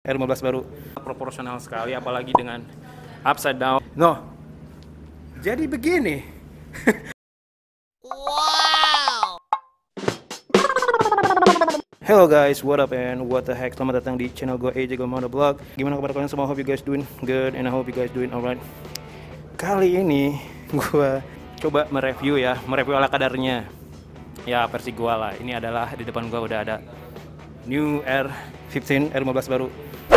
R15 baru proporsional sekali, apalagi dengan upside down. No, jadi begini. Wow. Hello guys, what up and what the heck? Selamat datang di channel gue AJ Gomono Vlog. Gimana kabar kalian semua? Hope you guys doing good and I hope you guys doing alright. Kali ini gue coba mereview ala kadarnya. Ya versi gue lah. Ini adalah di depan gue udah ada New R15 R15 baru.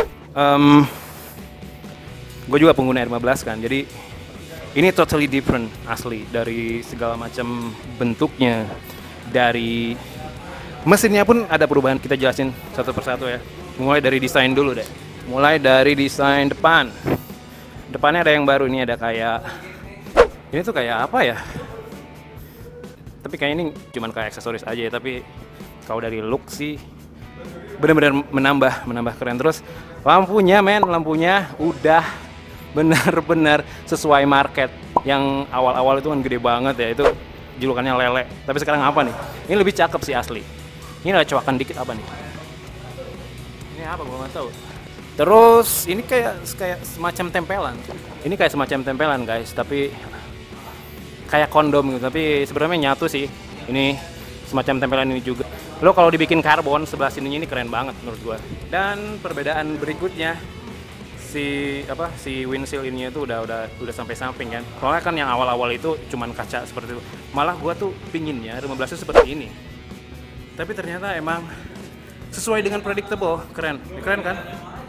Gue juga pengguna R15 kan, jadi ini totally different asli dari segala macam bentuknya, dari mesinnya pun ada perubahan. Kita jelasin satu persatu ya. Mulai dari desain dulu deh. Mulai dari desain depan. Depannya ada yang baru, ini ada kayak, ini tuh kayak apa ya? Tapi kayak ini cuman kayak aksesoris aja ya, tapi kalau dari look sih benar-benar menambah keren. Terus lampunya udah benar-benar sesuai market. Yang awal-awal itu kan gede banget ya, itu julukannya lele. Tapi sekarang apa nih? Ini lebih cakep sih asli. Ini ada coakan dikit apa nih? Ini apa gua nggak tahu. Terus ini kayak semacam tempelan. Ini kayak semacam tempelan guys, tapi kayak kondom gitu. Tapi sebenarnya nyatu sih. Ini semacam tempelan ini juga. Lo kalau dibikin karbon sebelah sininya ini keren banget menurut gua. Dan perbedaan berikutnya si windshield ininya tuh udah sampai samping kan. Soalnya kan yang awal-awal itu cuman kaca seperti itu. Malah gua tuh pinginnya R15 itu seperti ini. Tapi ternyata emang sesuai dengan predictable, keren kan?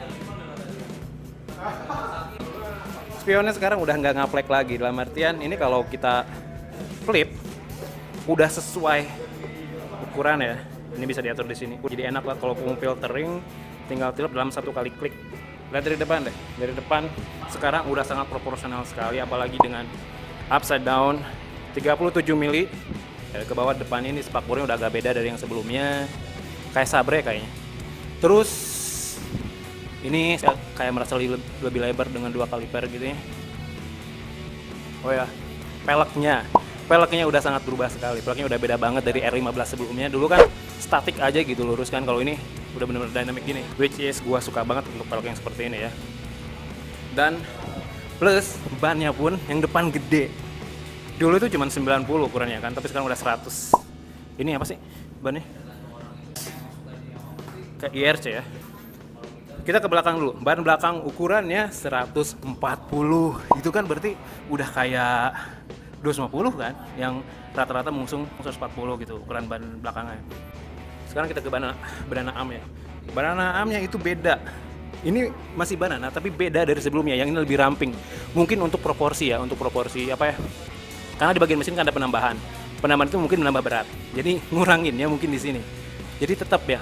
Spionnya sekarang udah nggak ngaplek lagi, dalam artian ini kalau kita flip udah sesuai ukuran ya. Ini bisa diatur di sini. Jadi enak lah kalau mau filtering, tinggal tiup dalam satu kali klik. Lihat dari depan deh. Dari depan sekarang udah sangat proporsional sekali, apalagi dengan upside down 37 mili. Ke bawah depan ini spakbornya udah agak beda dari yang sebelumnya. Kayak Sabre kayaknya. Terus ini saya kayak merasa lebih lebar dengan 2 kaliper gitu ya. Oh ya, peleknya udah sangat berubah sekali. Peleknya udah beda banget dari R15 sebelumnya. Dulu kan statik aja gitu, lurus kan. Kalau ini udah bener-bener dynamic gini, which is gua suka banget untuk pelek yang seperti ini ya. Dan plus bannya pun yang depan gede. Dulu itu cuma 90 ukurannya kan, tapi sekarang udah 100. Ini apa sih bannya? Kayak IRC ya. Kita ke belakang dulu. Ban belakang ukurannya 140. Itu kan berarti udah kayak 250 kan, yang rata-rata mengusung 140 gitu ukuran ban belakangnya. Sekarang kita ke banana arm ya. Banana armnya itu beda. Ini masih banana tapi beda dari sebelumnya. Yang ini lebih ramping. Mungkin untuk proporsi apa ya? Karena di bagian mesin kan ada penambahan. Penambahan itu mungkin menambah berat. Jadi nguranginnya mungkin di sini. Jadi tetap ya.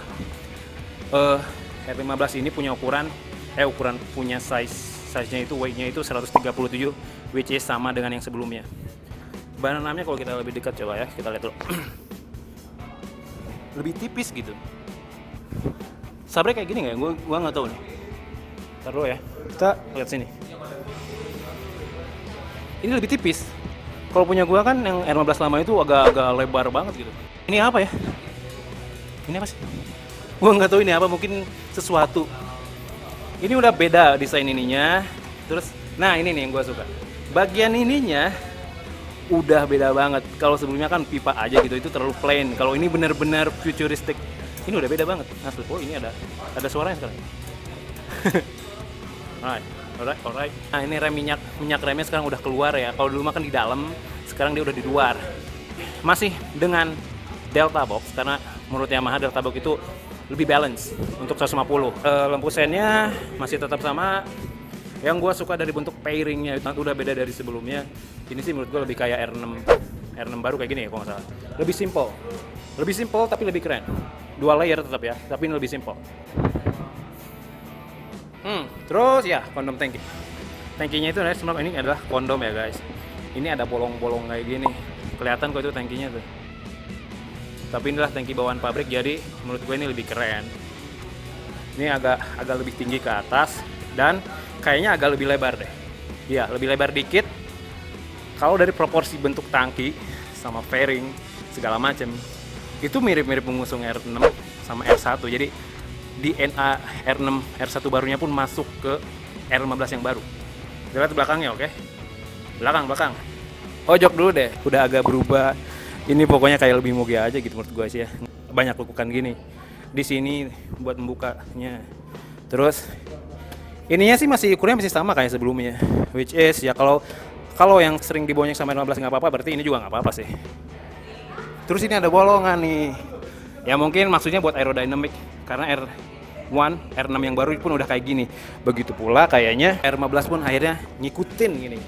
R15 ini punya punya size-nya itu, weight-nya itu 137, which is sama dengan yang sebelumnya. Banana armnya kalau kita lebih dekat coba ya, kita lihat dulu. Lebih tipis gitu. Sabre kayak gini nggak ya? Gua nggak tahu nih. Ntar dulu ya, kita lihat sini. Ini lebih tipis. Kalau punya gua kan yang R15 lama itu agak lebar banget gitu. Ini apa ya? Ini apa sih? Gua nggak tahu ini apa, mungkin sesuatu. Ini udah beda desain ininya. Terus, nah ini nih yang gua suka. Bagian ininya udah beda banget. Kalau sebelumnya kan pipa aja gitu, itu terlalu plain. Kalau ini benar-benar futuristic. Ini udah beda banget. Asli. Oh ini ada suaranya sekarang. Alright. Nah ini rem minyak remnya sekarang udah keluar ya. Kalau dulu mah kan di dalam, sekarang dia udah di luar. Masih dengan Delta Box, karena menurut Yamaha Delta Box itu lebih balance untuk 150. Lampu sennya masih tetap sama. Yang gue suka dari bentuk pairingnya itu udah beda dari sebelumnya. Ini sih menurut gue lebih kayak R6 baru kayak gini ya kalau nggak salah. Lebih simple tapi lebih keren. 2 layer tetap ya, tapi ini lebih simple. Terus ya kondom tangki. Tangkinya itu sebenarnya ini adalah kondom ya guys. Ini ada bolong-bolong kayak gini. Kelihatan kok itu tangkinya tuh. Tapi inilah tangki bawaan pabrik, jadi menurut gue ini lebih keren. Ini agak lebih tinggi ke atas dan kayaknya agak lebih lebar deh. Iya, lebih lebar dikit. Kalau dari proporsi bentuk tangki sama fairing segala macam, itu mirip-mirip mengusung R6 sama R1. Jadi di NA R6 R1 barunya pun masuk ke R15 yang baru. Kita lihat belakangnya, oke? Belakang. Ojok dulu deh, udah agak berubah. Ini pokoknya kayak lebih moge aja gitu menurut gue sih ya. Banyak lekukan gini di sini buat membukanya. Terus ininya sih masih ukurannya masih sama kayak sebelumnya, which is ya kalau yang sering dibonyek sama R15 nggak apa-apa, berarti ini juga nggak apa-apa sih. Terus ini ada bolongan nih. Ya mungkin maksudnya buat aerodynamic karena R1, R6 yang baru pun udah kayak gini. Begitu pula kayaknya R15 pun akhirnya ngikutin gini.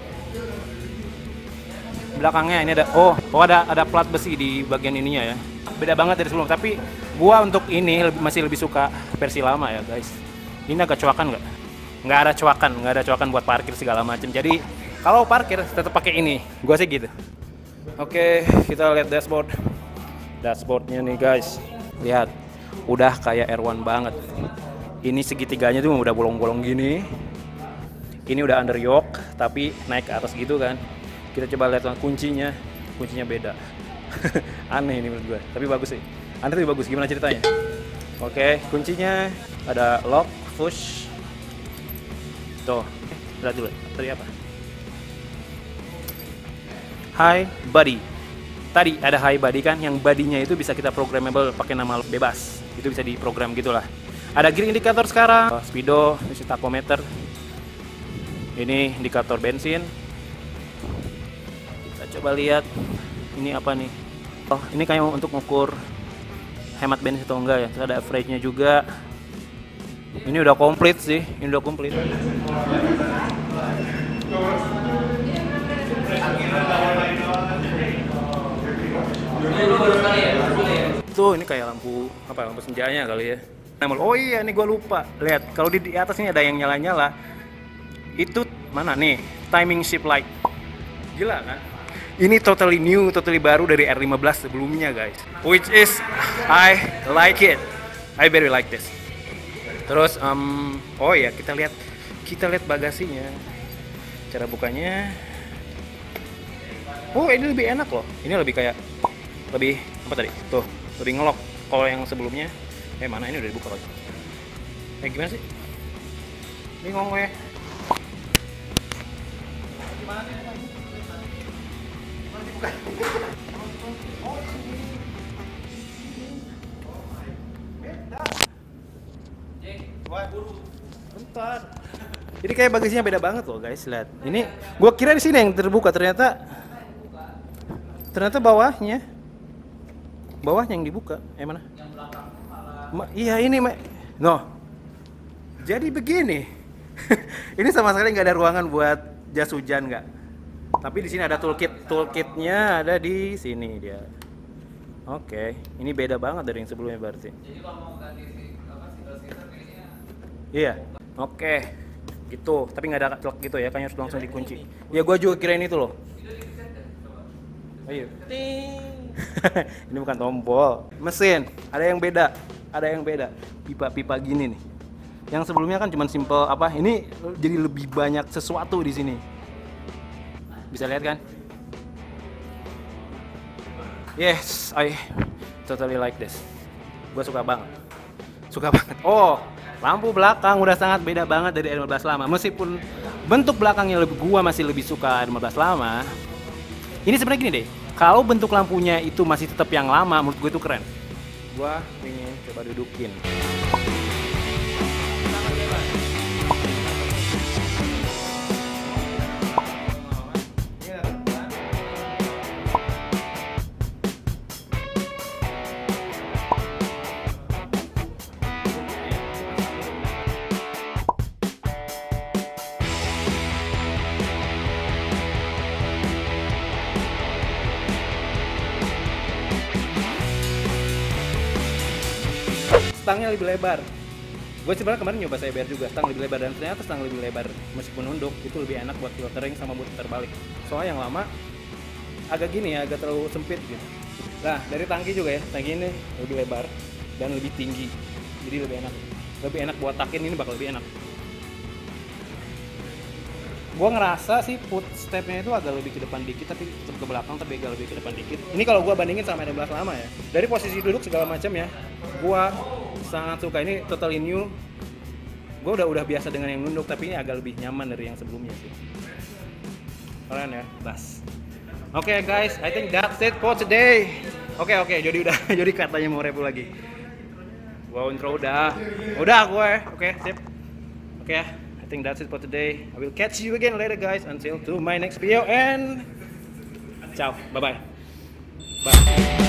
Belakangnya ini ada plat besi di bagian ininya ya. Beda banget dari sebelum, tapi gua untuk ini masih lebih suka versi lama ya, guys. Ini agak coakan nggak? Nggak ada coakan buat parkir segala macam. Jadi kalau parkir tetap pakai ini. Gua sih gitu. Oke, kita lihat dashboardnya nih guys. Lihat, udah kayak R1 banget. Ini segitiganya tuh udah bolong-bolong gini. Ini udah under yoke tapi naik ke atas gitu kan. Kita coba lihat kuncinya beda. Aneh ini menurut gue, tapi bagus sih. Aneh tapi bagus, gimana ceritanya? Oke, kuncinya ada lock, push. Tuh, lihat dulu, tadi apa? High body. Tadi ada high body kan, yang bodinya itu bisa kita programmable pakai nama bebas. Itu bisa diprogram gitulah. Ada gear indikator sekarang, speedo, ini tachometer. Ini indikator bensin. Kita coba lihat ini apa nih. Oh, ini kayak untuk mengukur hemat bensin atau enggak ya. Terus ada average-nya juga. Ini udah komplit sih, ini udah komplit. Tuh, ini kayak lampu senjanya kali ya. Oh iya, ini gua lupa. Lihat, kalau di atas ini ada yang nyala-nyala. Itu mana nih? Timing shift light. Gila kan? Ini totally new, totally baru dari R15 sebelumnya guys. Which is I like it. I very like this. Terus oh ya, kita lihat bagasinya. Cara bukanya. Oh, ini lebih enak loh. Ini lebih apa tadi? Tuh, lebih ngelok. Kalau yang sebelumnya mana ini udah dibuka lagi. Gimana sih? Bingung gue. Gimana sih? Bentar. Jadi kayak bagasinya beda banget loh guys, lihat. Ini gua kira di sini yang terbuka, ternyata bawahnya yang dibuka. Mana? Iya ini, no. Jadi begini. Ini sama sekali nggak ada ruangan buat jas hujan nggak. Tapi di sini ada toolkitnya ada di sini dia. Oke, ini beda banget dari yang sebelumnya berarti. Jadi kalau mau ganti iya, oke, gitu. Tapi nggak ada lock gitu ya, kayaknya harus langsung dikunci. Ya gua juga kirain itu loh. Ayo. Ini bukan tombol. Mesin, ada yang beda. Pipa-pipa gini nih. Yang sebelumnya kan cuma simple ini jadi lebih banyak sesuatu di sini. Bisa lihat kan? Yes, I totally like this. Gue suka banget. Oh, lampu belakang udah sangat beda banget dari R15 lama. Meskipun bentuk belakangnya gua masih lebih suka R15 lama. Ini sebenarnya gini deh. Kalau bentuk lampunya itu masih tetap yang lama, menurut gue itu keren. Gua ingin coba dudukin. Stangnya lebih lebar. Gue sebenarnya kemarin nyoba CBR juga, stang lebih lebar, dan ternyata stang lebih lebar meskipun nunduk itu lebih enak buat filtering sama buat terbalik. Soalnya yang lama agak gini ya, agak terlalu sempit gitu. Nah, dari tangki juga ya, tangki ini lebih lebar dan lebih tinggi, jadi lebih enak buat takin, ini bakal lebih enak. Gue ngerasa sih footstepnya itu agak lebih ke depan dikit, tapi tetap ke belakang, tapi agak lebih ke depan dikit. Ini kalau gue bandingin sama R15 lama ya, dari posisi duduk segala macam ya, gue sangat suka. Ini totally new. Gue udah biasa dengan yang nunduk, tapi ini agak lebih nyaman dari yang sebelumnya sih. Keren ya, bass. Oke guys, I think that's it for today. Oke, jadi udah jadi katanya mau review lagi. Gua intro udah gue. Oke, sip. Oke, I think that's it for today. I will catch you again later guys. Until to my next video and ciao, bye.